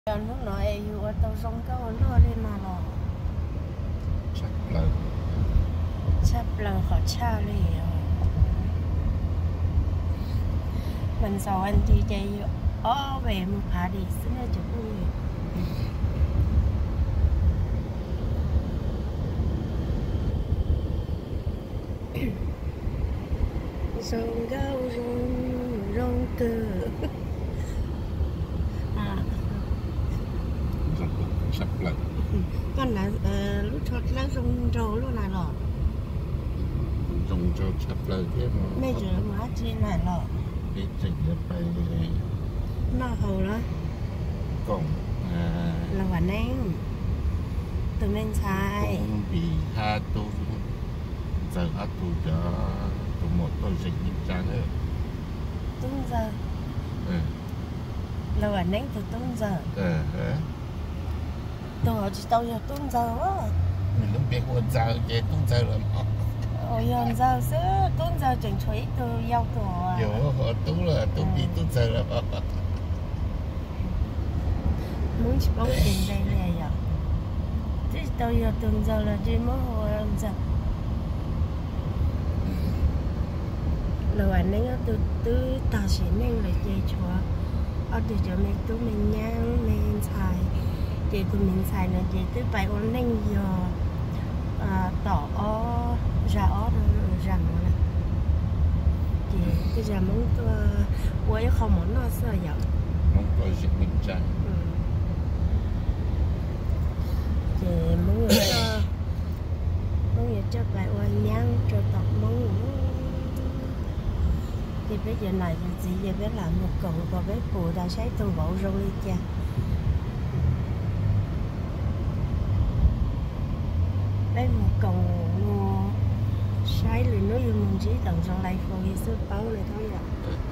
Nó nói yêu tao sống câu nó lên mà nó chắc lần họ cha liền mình sau anh đi chơi về một phá đi xin nó chụp người sống câu rong cơ sắp lần con là lúc thoát lá rong rô luôn là lọ rong rô sắp lần chứ mấy giờ má trên là lọ đi trình ra bay nó hầu đó còn là quả nén từ bên trái cũng bị hai tu giờ hai tu cho tụ một tôi dịch những trang nữa tung giờ là quả nén từ tung giờ tôi hỏi chị tao giờ tung giờ quá mình lúc biết con giờ về tung giờ là ôi giờ giờ xưa tung giờ chẳng thấy từ yêu tuổi hiểu họ tú là tú bị tung giờ là muốn chỉ bóng tiền đây nè giờ chứ tao giờ tung giờ là chỉ mới hồi giờ là quả nén từ ta sẽ nên là chơi chùa ở từ chỗ này tụi mình nhang mình xài chị tụi mình xài là chị tới bài ôn nên giờ tỏ ra rằng là chị cái giờ muốn quay không muốn nó sợ vậy mong tôi dịch những trang chị muốn cho bài ôn nhang cho tọt muốn thì bây giờ này chị về bé làm một cọng và bé phụ đã xây từ bộ rau đi cha bé một cọng xây lên nó dùng mình chỉ tận trong lại phơi sức bao này thôi ạ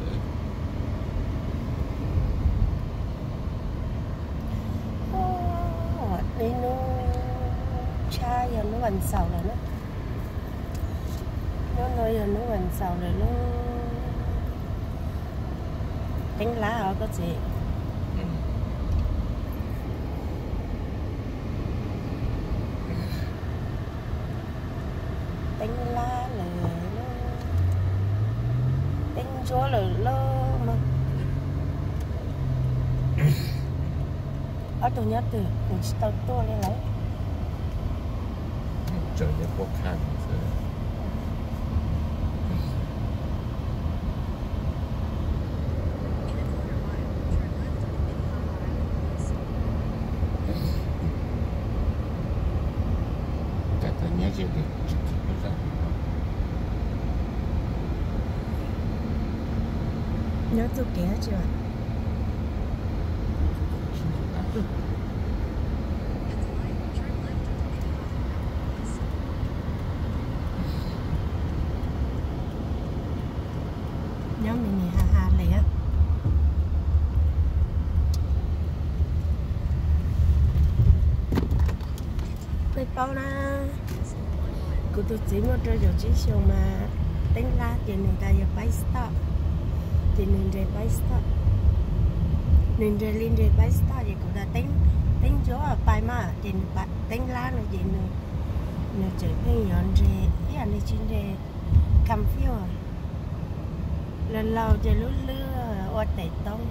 đi nó cha giờ nó gần sầu rồi nó nói giờ nó gần sầu rồi nó đánh lá ở có gì đánh lá là nó đánh gió là nó mà ở tôi nhớ từ mình tao to lên lấy trời nó khó khăn nhớ chưa được nhớ tôi kể chưa nhớ mình hà lẹ cái bao na cô tôi chỉ muốn cho giờ chỉ xong mà đánh lá thì người ta giờ bay stop thì nên để bay stop nên để lên để bay stop thì cô ta đánh gió ở bay mà thì đánh lá là gì nữa nữa chỉ phải nhận để cái anh ấy chỉ để cầm phiếu lần lâu thì lúc lưa ở tây tông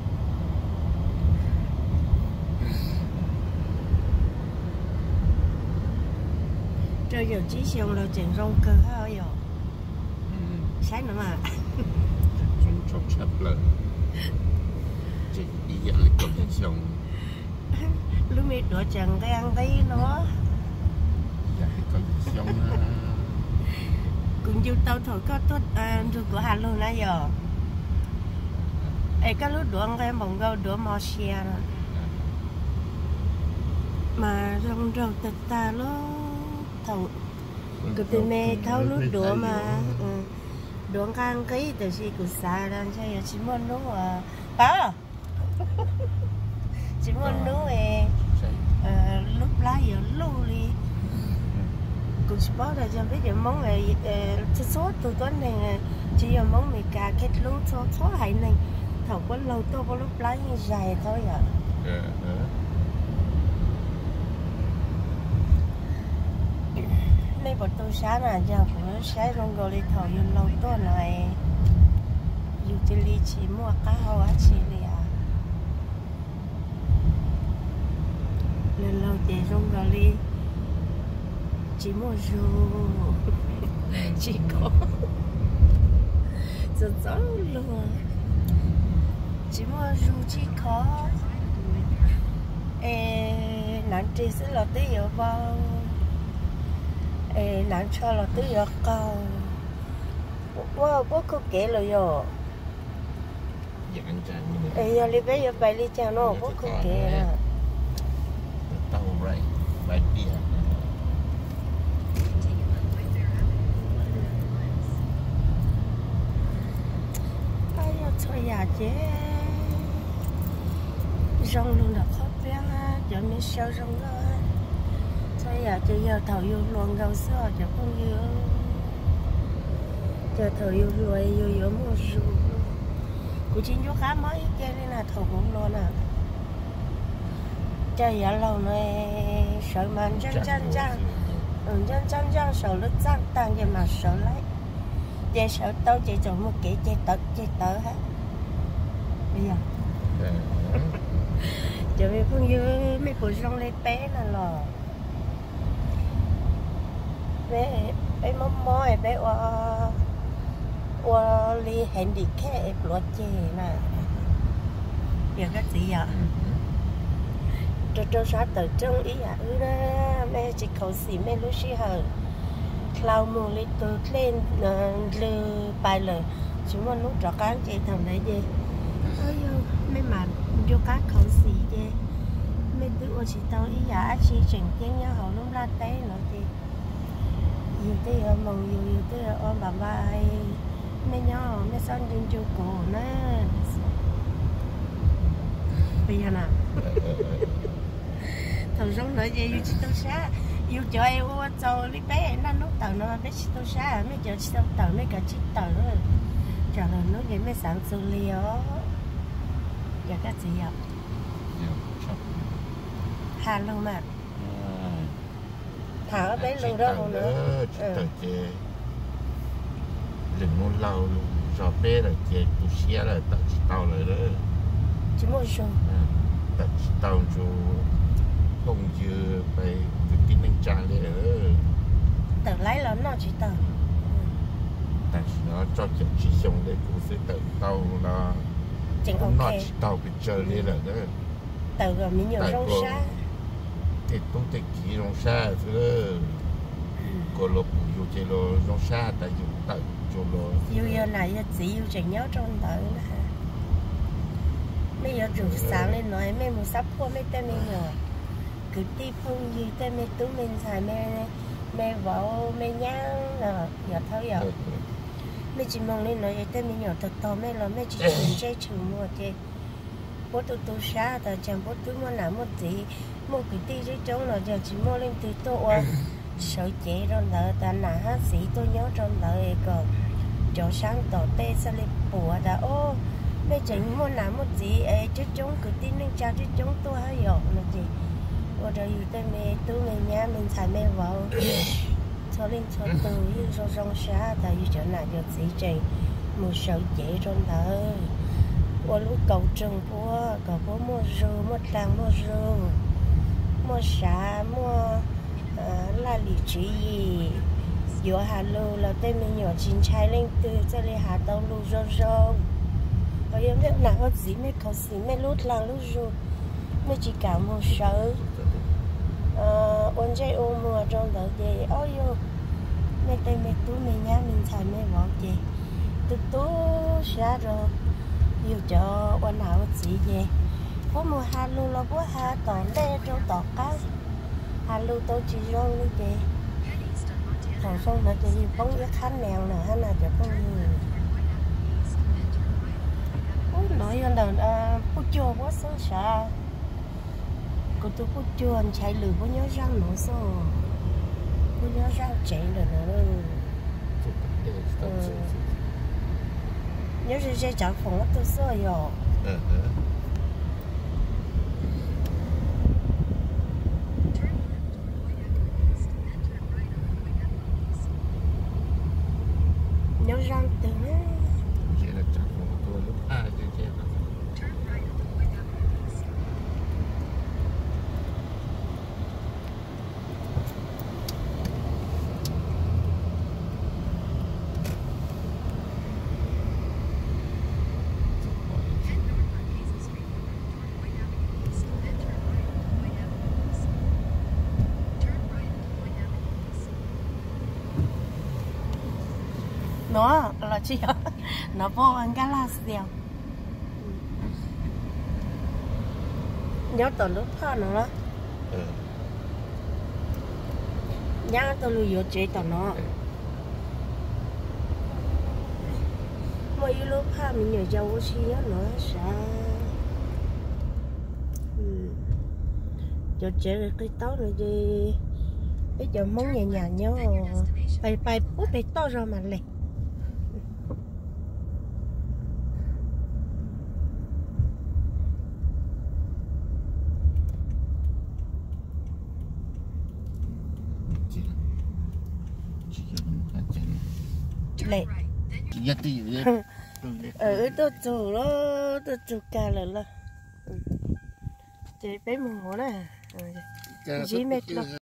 rồi giờ chỉ xong là chuyện rong cơ hả rồi sáng nữa mà trong sắp lần chị đi dạo lịch công xong lúc mi đổ chẳng cái ăn thấy nó dạ lịch công xong cũng như tao thôi có tốt rồi của Hà luôn nãy giờ ấy cái lúc đổ ăn cái bông gạo đổ mò xe mà rong rong tật ta nó thầu cái từ mẹ tháo lúc đổ mà đổ ăn cái từ gì cũng xa ra cho chỉ muốn nó có chỉ muốn nó lúc lá giờ lâu đi cũng chỉ bảo là cho biết giờ món này số từ tuần này chỉ giờ món này cả kết lúa số hay này thầu có lâu tôi có lúc lá như dài thôi à mấy bộ tôi sáng là giờ cũng sáng trong gọi đi thầu dùng lâu tối này dùng chỉ li chỉ mua cá hoa á chỉ li à lần lâu để trong gọi đi chỉ mua rượu chỉ có rất rõ luôn chỉ mua rượu chỉ có nãy chị sẽ là tí ở bao nãy cho là tí ở câu wow bố cô kể rồi yo giờ đi bây giờ bài đi chào nó bố cô kể là tàu ray bài bia ai giờ thôi à chứ rong luôn là khó bé giờ mới sao rong đó thôi à chứ giờ thầu vô luôn gạo sữa chứ không nhiều giờ thầu vô rồi vô mua rượu của chính chú khá mới chơi nên là thầu cũng luôn à chơi giờ lâu này sợ mà chân sợ nó tăng tăng vậy mà sợ lấy chơi sợ tao chơi chọn một kỹ chơi tớ hết bây giờ giờ mình không như mấy bộ rong lấy bé là lò bé mò bé li hẹn đi khe lót chè nè giờ cái gì vậy cho sát từ trong ý à mẹ chỉ cầu xì mẹ lúc xí hờ cloud mù lấy từ lên lư bài lời chúng mình lúc rõ cán chị thằng đấy gì ơi mấy mà vô cá cầu xì gì mấy đứa chỉ tao ý à chỉ chỉnh tiếng nhau họ lúc la té nữa thì nhiều tí ở mong nhiều tí ở ôm bà vai mấy nhỏ mấy son trên chỗ cổ nè bây giờ nào thằng sống nữa gì yêu chỉ tao xá yêu cho em qua cho lấy bé nó nút tàu nó bé chỉ tao xá mấy giờ chỉ tao tàu mấy cả chiếc tàu nữa chờ là nó vậy mấy sáng xử lý ó giờ cái gì vậy hà luôn mà thả bé luôn đó không nữa đừng muốn lâu cho bé là chơi tu xe là tận tàu rồi đó chỉ một số tận tàu cho không chưa phải cái tin năng trang đấy nữa tự lấy lớn nó chỉ tự tại nó cho chuyện chỉ dùng để cũng sẽ tự tàu là cũng nó chỉ tàu bị chơi đi là đó tự rồi mình nhiều rong xa thì tôi thấy kỹ rong xa thứ có lúc dù chơi lo rong xa tại dù tự cho lo yêu giờ này chỉ yêu chỉ nhớ trong tự nè mấy giờ rủ sáng lên nói mấy một sắp qua mấy tên mình rồi cứ đi phong gì tên mấy tú mình xài mấy vợ mấy nhang nè giờ thôi giờ mấy chị mong lên nói tên mình nhỏ thật to mấy là mấy chị chuyển chơi chừng mua chơi bố tôi xa tại chẳng bố tôi mua nào một tí mua cái tí chứ trống là giờ chỉ mua lên từ tôi sợ chế trong đợi ta nã hát sĩ tôi nhớ trong đợi còn chỗ sáng tỏ tê sao lên bùa đã ô mấy chị mua nào một tí chứ trống cứ tin lên cha chứ trống tôi hay dọn là gì ở đây tên mẹ tôi mẹ nhà mình xài mẹ vào cho lên cho từ như cho rong xa tại vì chỗ nào giờ sĩ chị mua sợ chế trong đợi qua lúc cầu trường của cầu phố mua rượu mua trang mua rượu mua xả mua là lì chỉ gì giữa Hà Lô là tên mình nhỏ chín trái lên từ cho lên Hà Tông lù rô rô bây giờ biết nào có gì mấy cầu xí mấy lút là lút rô mấy chỉ cả mua sợ ôn chơi ôn mua trong đợt gì ôi yo mấy tay mấy túi mấy nhá mình xài mấy vỏ gì từ túi xả rồi yêu cho quan nào gì vậy có mua Hà Lô là có Hà tỏ lê trong tỏ cái Hà Lô tôi chỉ rong đi chị thằng xong là chị bóng với khán mèo nè hay là cho con người nói hơn là bút chua quá sớm sợ cô tôi bút chua anh chạy lừa bút nhớ răng nữa sao bút nhớ răng chạy rồi nữa nhớ rồi chạy chẳng phòng nó tôi sợ rồi nó là chi nó vô ăn cái là xèo nhớ tao lúc thọ nó nhớ tao lưu yếu chế tao nó mỗi lúc thọ mình nhớ giàu chi nó sao cho chế cái tao rồi đi bây giờ món nhà nhà nhớ bay bút bay to rồi mà lẹ lẹ tôi chủ đó tôi chủ cả là chế bé mồ nè chỉ mệt lắm